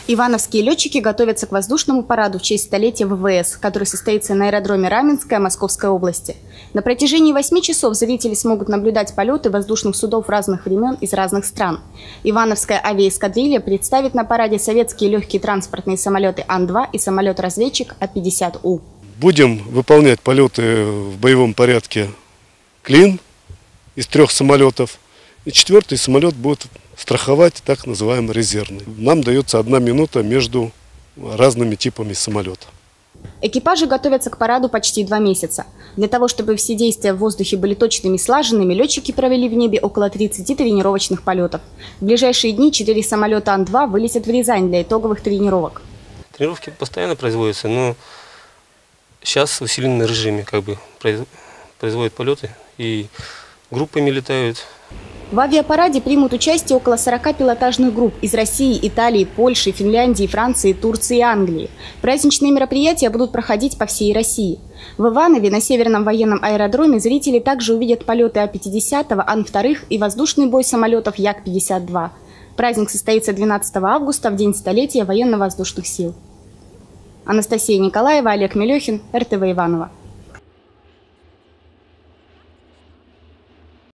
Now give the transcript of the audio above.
Ивановские летчики готовятся к воздушному параду в честь столетия ВВС, который состоится на аэродроме Раменское Московской области. На протяжении 8 часов зрители смогут наблюдать полеты воздушных судов разных времен из разных стран. Ивановская авиаэскадрилья представит на параде советские легкие транспортные самолеты Ан-2 и самолет-разведчик А-50У. Будем выполнять полеты в боевом порядке «Клин» из 3 самолетов. И 4-й самолет будет страховать так называемый резервный. Нам дается 1 минута между разными типами самолета. Экипажи готовятся к параду почти 2 месяца. Для того, чтобы все действия в воздухе были точными и слаженными, летчики провели в небе около 30 тренировочных полетов. В ближайшие дни 4 самолета Ан-2 вылетят в Рязань для итоговых тренировок. Тренировки постоянно производятся, но сейчас в усиленном режиме производят полеты и группами летают. В авиапараде примут участие около 40 пилотажных групп из России, Италии, Польши, Финляндии, Франции, Турции и Англии. Праздничные мероприятия будут проходить по всей России. В Иванове на Северном военном аэродроме зрители также увидят полеты А-50, Ан-2 и воздушный бой самолетов Як-52. Праздник состоится 12 августа, в день столетия военно-воздушных сил. Анастасия Николаева, Олег Мелехин, РТВ Иваново.